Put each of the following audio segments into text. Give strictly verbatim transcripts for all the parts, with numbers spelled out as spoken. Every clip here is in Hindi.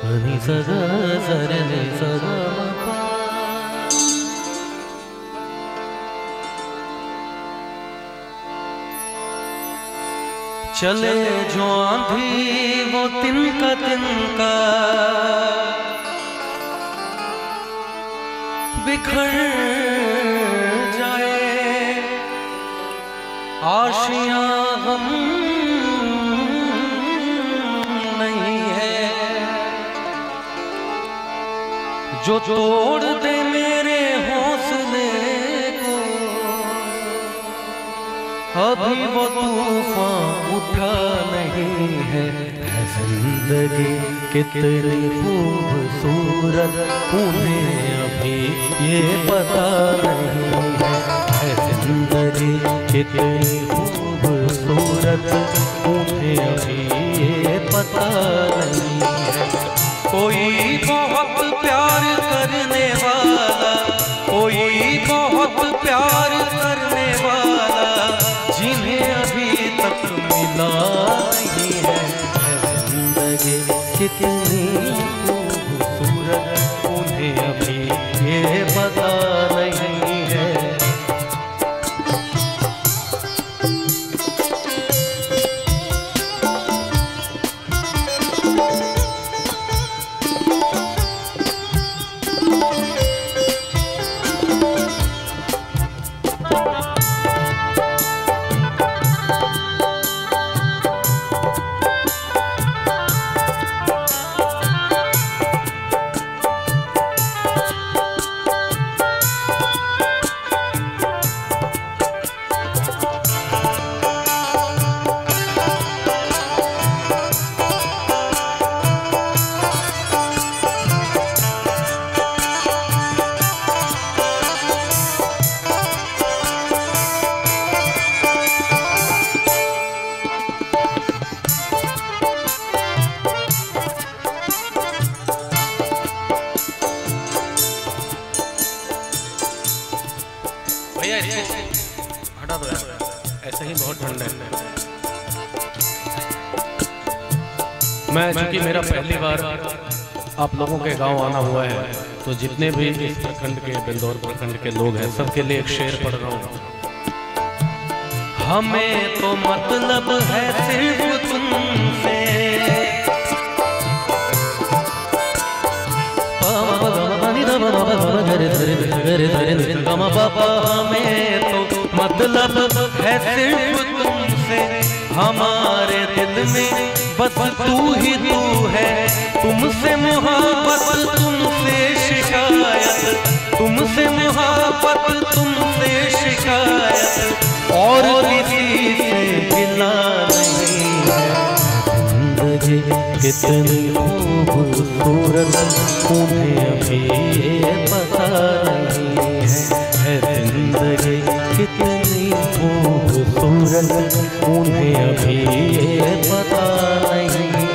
नि सा गा सा रे नि सा गा मा पा। चले जो आंधी वो तिनका तिनका बिखर जाए, आशियां हम नहीं है जो तोड़ दे मेरे हौसले को। अभी वो तूफान उठा नहीं है, जिंदगी कितनी खूबसूरत उन्हें अभी ये पता नहीं है। जिंदगी कितनी खूबसूरत उन्हें अभी ये पता नहीं है। कोई बहुत प्यार करने वाला, कोई बहुत प्यार करने वाला जिन्हें अभी तक मिला नहीं है। जिंदगी कितनी खूबसूरत उन्हें अभी ये पता नहीं है। भैया हटा दो यार, ऐसे ही बहुत ठंड है। मैं चूंकि मेरा पहली बार आप लोगों के गांव आना हुआ है, तो जितने भी इस प्रखंड के बिंदौर प्रखंड के लोग हैं सबके लिए एक शेर पढ़ रहा हूँ। हमें तो मतलब है सिर्फ तुमसे, हमें तो मतलब है सिर्फ तुमसे। हमारे दिल में बस तू ही तू है, तुमसे मोहब्बत तुमसे शिकायत, तुमसे मोहब्बत तुमसे शिकायत, और किसी से गिला नहीं है। जिंदगी कितनी खूबसूरत उन्हें अभी ये पता नहीं है। जिंदगी कितनी खूबसूरत उन्हें अभी ये पता नहीं है।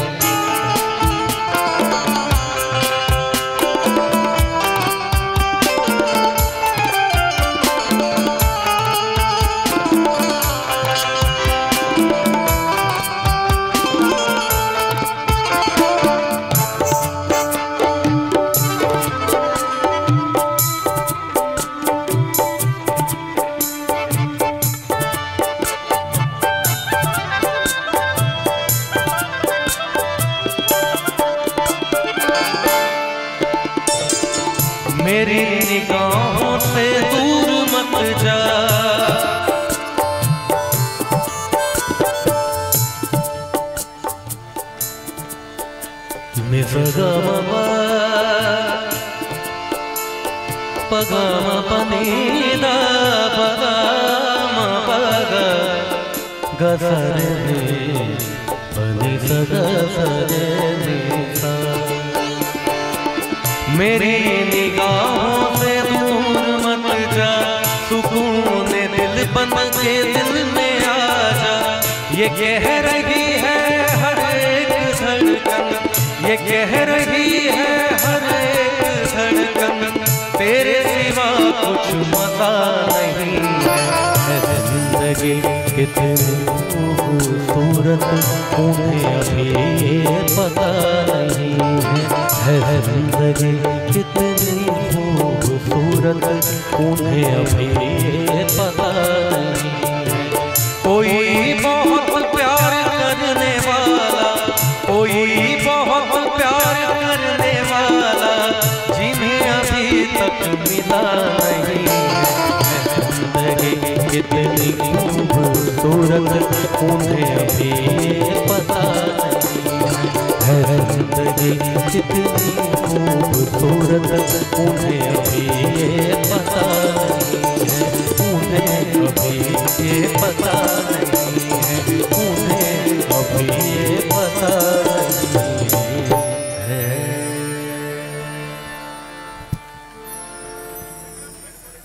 मेरी निगाहों से दूर मत जा, निसगा मपा पगा मपनीदा पगा मपगा गसरे ने पनी सगा सरे निसा। मेरी निगाहों से दूर मत जा, सुकून दिल बन के दिल में आ जा। ये कह रही है हर एक धड़कन, ये कह रही है हर एक धड़कन, तेरे सिवा कुछ मजा नहीं है। जिंदगी कितनी खूबसूरत उन्हें अभी पता नहीं है। कितनी खूबसूरत उन्हें अभी पता नहीं है। कोई बहुत प्यार करने वाला, कोई बहुत प्यार करने वाला जिन्हें अभी तक मिला नहीं है। जिंदगी कितनी खूबसूरत उन्हें अभी पता नहीं है। जिंदगी कितनी खूबसूरत उन्हें अभी ये पता नहीं है। उन्हें अभी ये पता नहीं।